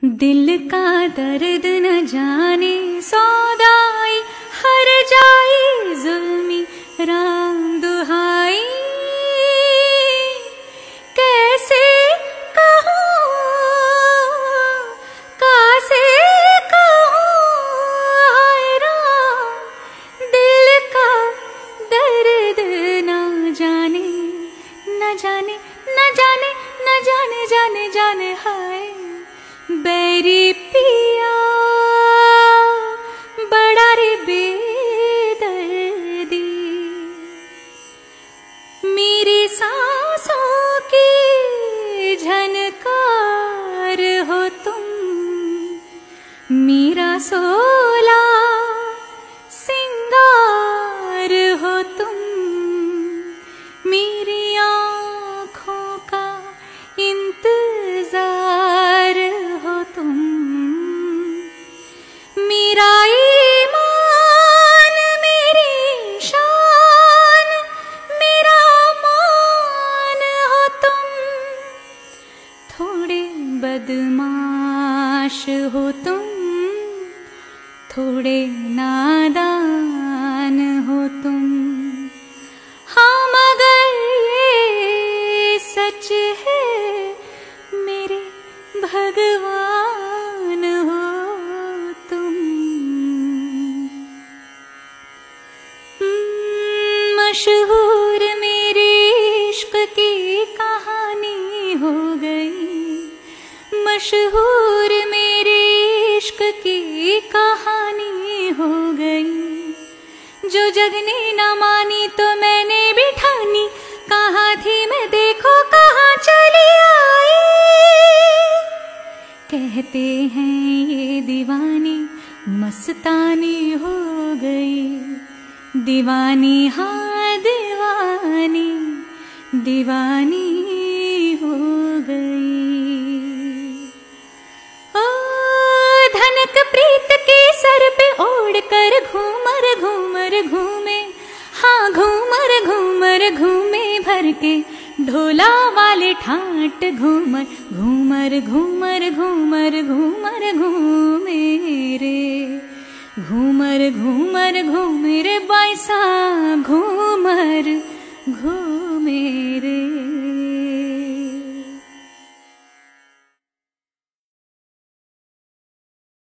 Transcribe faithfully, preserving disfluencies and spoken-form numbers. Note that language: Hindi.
दिल का दर्द न जाने सौदाई हर जाई जुल्मी राम दुहाई। कैसे कहूँ कैसे कहूँ हाय राम, दिल का दर्द न जाने न जाने न जाने न जाने जाने जाने हाय। बैरी पिया बड़ा रे बेदर्दी, मेरी सांसों की झनकार हो तुम, मेरा सोला सिंगार हो तुम, मेरी आँखों का इंतजार हो तुम, मेरा ईमान मेरी शान मेरा मान हो तुम। थोड़े बदमाश हो तुम, थोड़े नादान हो तुम, हाँ मगर ये सच है मेरे भगवान हो तुम। मशहूर मेरे इश्क की कहानी हो गई, मशहूर मेरे इश्क की कहानी हो गई। जो जग ने न मानी तो मैंने भी ठानी, कहाँ थी मैं देखो कहाँ चली आई। कहते हैं ये दीवानी मस्तानी हो गई, दीवानी हाँ दीवानी दीवानी हो गई। ओ धनक प्रीत के सर पे ओढ़ कर घूमर घूमर घूमे, हाँ घूमर घूमर घूमे भर के ढोला वाले ठाट घूमर घूमर घूमर घूमर घूमर घूमे रे, घूमर घूमर घूमे रे बाईसा घूमर घूमे रे।